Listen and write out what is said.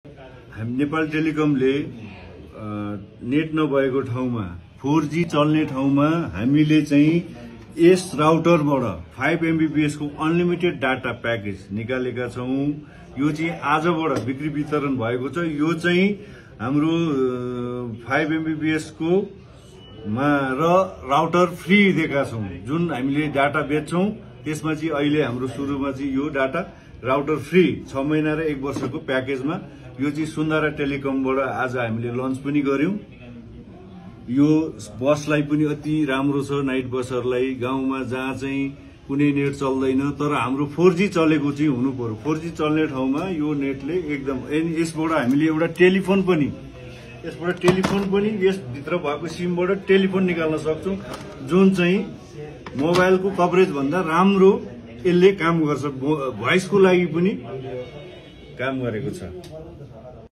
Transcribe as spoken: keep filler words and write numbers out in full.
हामी नेपाल टेलिकमले नेट नभएको ठाउँमा फोर जी चल्ने ठाउँमा हामीले चाहिँ यस राउटरबाट फाइभ एमबीपीएस को अनलिमिटेड डाटा प्याकेज निकालेका छौं। यो चाहिँ आजबाट बिक्री वितरण भएको छ। यो चाहिँ हाम्रो फाइभ एमबीपीएस को मा र राउटर फ्री दिएका छौं। जुन हामीले डाटा बेच्छौं त्यसमा चाहिँ अहिले हाम्रो सुरुमा चाहिँ यो डाटा राउटर फ्री छ महिना र एक वर्षको प्याकेजमा यो चाहिँ सुन्दरा टेलिकमबाट आज हामीले लन्च पनि गर्यौं। यो बसलाई पनि अति राम्रो छ। नाइट बसहरुलाई गाउँमा जहाँ चाहिँ कुनै नेट चल्दैन तर हाम्रो फोर जी चलेको चाहिँ हुनु पर्यो। फोर जी चल्ने ठाउँमा यो नेटले एकदम यसबाट हामीले एउटा टेलिफोन पनि यसबाट टेलिफोन पनि यस भित्र भएको सिमबाट टेलिफोन निकाल्न सक्छौं, जुन चाहिँ मोबाइलको कभरेज भन्दा राम्रो यसले काम गर्छ। भोइसको लागि पनि काम गरेको छ।